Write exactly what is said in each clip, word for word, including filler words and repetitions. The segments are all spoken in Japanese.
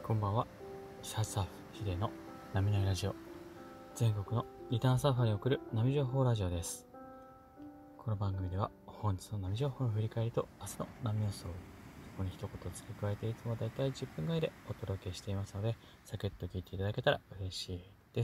こんばんは。サーフヒデの波のラジオ。全国のリターンサーファーに送る波情報ラジオです。この番組では本日の波情報の振り返りと明日の波予想、そこに一言付け加えていつもだいたいじゅっぷんぐらいでお届けしていますので、サクッと聞いていただけたら嬉しいです。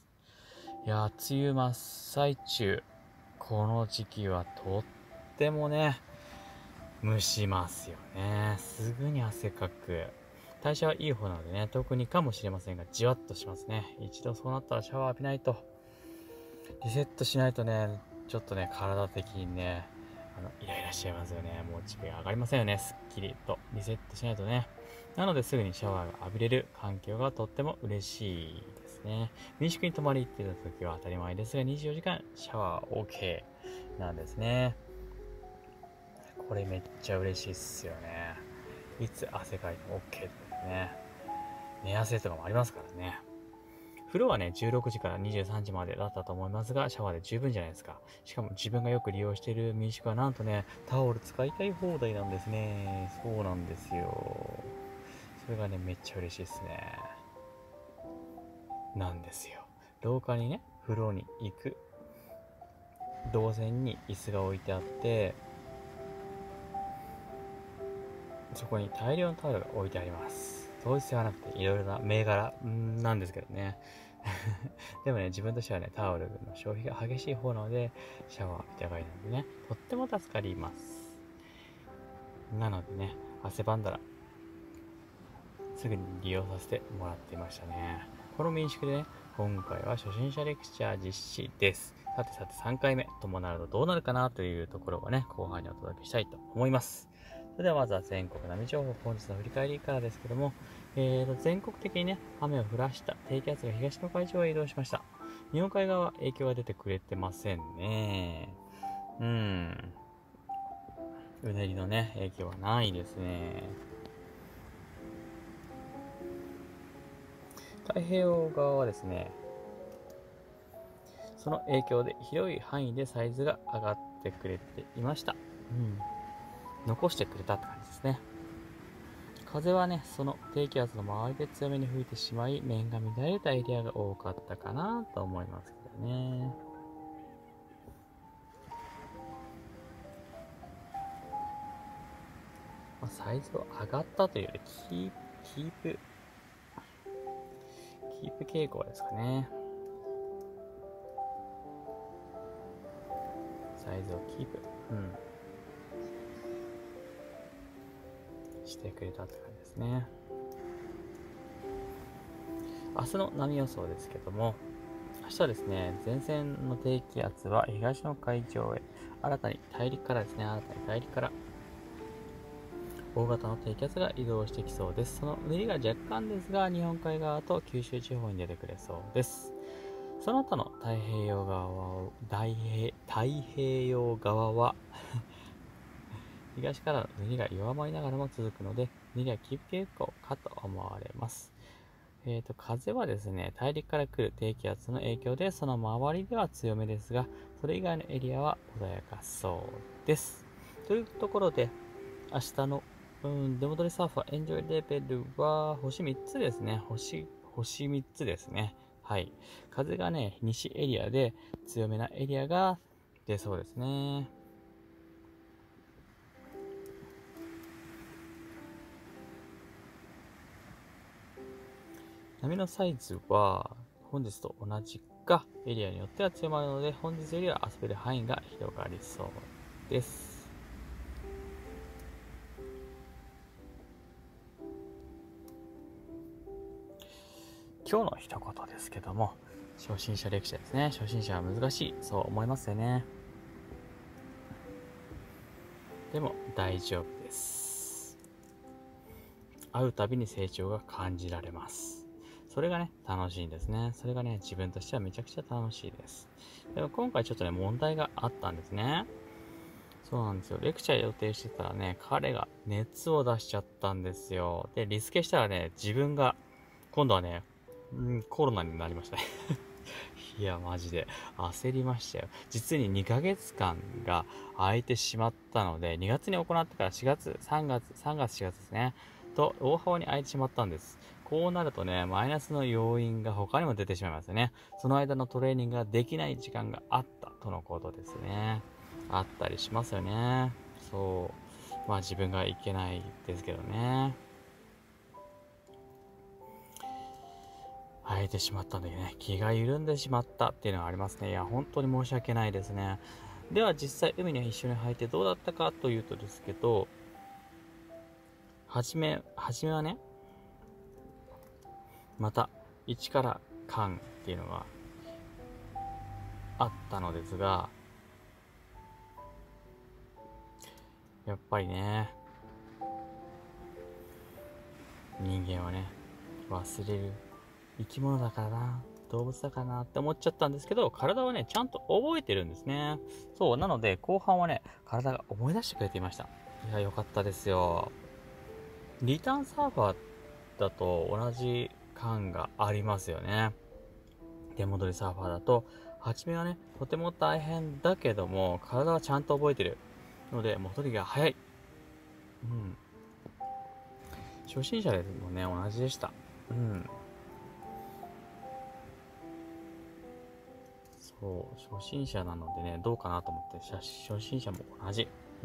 いやー、梅雨真っ最中。この時期はとってもね、蒸しますよね。すぐに汗かく。代謝はいい方なのでね、特にかもしれませんが、じわっとしますね。一度そうなったらシャワー浴びないと、リセットしないとね、ちょっとね、体的にね、あの、イライラしちゃいますよね。モチベが上がりませんよね。すっきりとリセットしないとね。なのですぐにシャワーが浴びれる環境がとっても嬉しいですね。民宿に泊まり行ってた時は当たり前ですが、にじゅうよじかんシャワー OK なんですね。これめっちゃ嬉しいっすよね。いつ汗かいても OK ですね。寝汗とかもありますからね。風呂はね、じゅうろくじからにじゅうさんじまでだったと思いますが、シャワーで十分じゃないですか。しかも自分がよく利用している民宿はなんとね、タオル使いたい放題なんですね。そうなんですよ。それがね、めっちゃ嬉しいですね。なんですよ。廊下にね、風呂に行く動線に椅子が置いてあって、そこに大量のタオルが置いてあります。統一性はなくていろいろな銘柄なんですけどね。でもね、自分としてはね、タオルの消費が激しい方なので、シャワー浴びたがいなのでね、とっても助かります。なのでね、汗ばんだら、すぐに利用させてもらっていましたね。この民宿でね、今回は初心者レクチャー実施です。さてさてさんかいめともなるとどうなるかなというところをね、後半にお届けしたいと思います。それではまずは全国波情報、本日の振り返りからですけども、えーと、全国的にね、雨を降らした低気圧が東の海上へ移動しました。日本海側は影響が出てくれてませんね。うん。うねりのね、影響はないですね。太平洋側はですね、その影響で広い範囲でサイズが上がってくれていました。うん。残してくれたって感じですね。風はね、その低気圧の周りで強めに吹いてしまい、面が乱れたエリアが多かったかなと思いますけどね。まあ、サイズを上がったというよりキープ、キープ、キープ傾向ですかね。サイズをキープ、うん、してくれたって感じですね。明日の波予想ですけども、明日はですね、前線の低気圧は東の海上へ、新たに大陸からですね、新たに大陸から大型の低気圧が移動してきそうです。そのうねりが若干ですが、日本海側と九州地方に出てくれそうです。その他の太平洋側は、太平太平洋側は東からのうねりが弱まりながらも続くので、うねりはキープ傾向かと思われます。えーと、風はですね、大陸から来る低気圧の影響で、その周りでは強めですが、それ以外のエリアは穏やかそうです。というところで、明日の、うん、出戻りサーファーエンジョイレベルは星みっつですね。星、星みっつですね。はい。風がね、西エリアで強めなエリアが出そうですね。波のサイズは本日と同じかエリアによっては強まるので、本日よりは遊べる範囲が広がりそうです。今日の一言ですけども、初心者レクチャーですね。初心者は難しい、そう思いますよね。でも大丈夫です。会うたびに成長が感じられます。それがね、楽しいんですね。それがね、自分としてはめちゃくちゃ楽しいです。でも今回ちょっとね、問題があったんですね。そうなんですよ。レクチャー予定してたらね、彼が熱を出しちゃったんですよ。で、リスケしたらね、自分が、今度はね、うん、コロナになりましたね。いや、マジで、焦りましたよ。実ににかげつかんが空いてしまったので、にがつに行ってからしがつ、さんがつ、さんがつ、しがつですね。と、大幅に空いてしまったんです。 こうなるとね、マイナスの要因が他にも出てしまいますよね。その間のトレーニングができない時間があったとのことですね。あったりしますよね。そう。まあ自分がいけないですけどね。生えてしまったんでね、気が緩んでしまったっていうのがありますね。いや、本当に申し訳ないですね。では実際海に一緒に入ってどうだったかというとですけど、はじめ、はじめはね、また一から感っていうのがあったのですが、やっぱりね、人間はね、忘れる生き物だからな、動物だからなって思っちゃったんですけど、体はね、ちゃんと覚えてるんですね。そう、なので後半はね、体が思い出してくれていました。いや、よかったですよ。リターンサーファーだと同じ感がありますよね。出戻りサーファーだと、初めはね、とても大変だけども、体はちゃんと覚えてるので、戻りが早い。うん。初心者でもね、同じでした。うん。そう、初心者なのでね、どうかなと思って、初心者も同じ。うん。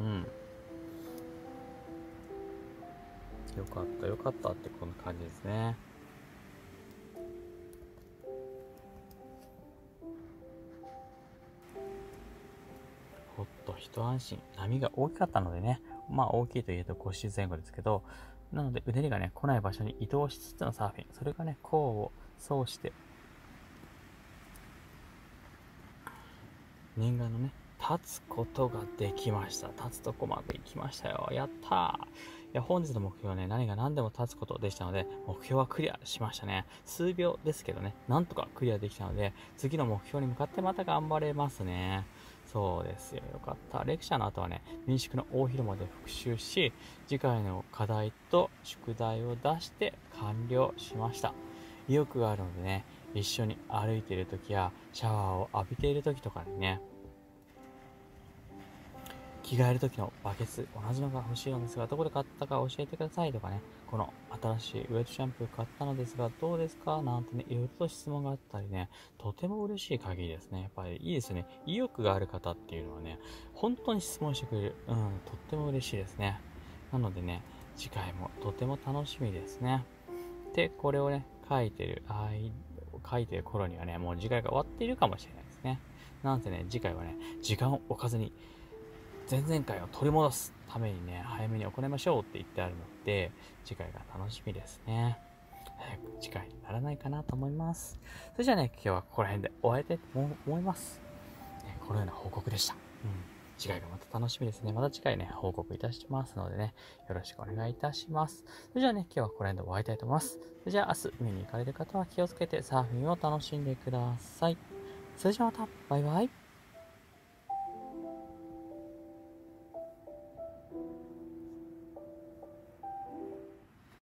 よかった、よかったってこんな感じですね。ほっと一安心。波が大きかったのでね、まあ大きいと言うとご周前後ですけど、なのでうねりがね、来ない場所に移動しつつのサーフィン。それがね、功を奏して、念願のね、立つことができました。立つとこまで行きましたよ。やったー。いや、本日の目標はね、何が何でも立つことでしたので、目標はクリアしましたね。数秒ですけどね、なんとかクリアできたので、次の目標に向かってまた頑張れますね。そうですよ。よかった。レクチャーの後はね、民宿の大広間で復習し、次回の課題と宿題を出して完了しました。意欲があるのでね、一緒に歩いている時やシャワーを浴びている時とかにね、着替える時のバケツ同じのが欲しいのですがどこで買ったか教えてくださいとかね、この新しいウェットシャンプー買ったのですがどうですかなんてね、いろいろと質問があったりね、とても嬉しい限りですね。やっぱりいいですね。意欲がある方っていうのはね、本当に質問してくれる。うん、とっても嬉しいですね。なのでね、次回もとても楽しみですね。で、これをね、書いてる、あい、書いてる頃にはね、もう次回が終わっているかもしれないですね。なんせね、次回はね、時間を置かずに、前々回を取り戻すためにね、早めに行いましょうって言ってあるので、次回が楽しみですね。早く次回にならないかなと思います。それじゃあね、今日はここら辺で終わりたいと思います。ね、このような報告でした。うん。次回がまた楽しみですね。また次回ね、報告いたしますのでね、よろしくお願いいたします。それじゃあね、今日はここら辺で終わりたいと思います。それじゃあ明日海に行かれる方は気をつけてサーフィンを楽しんでください。それじゃあまた、バイバイ。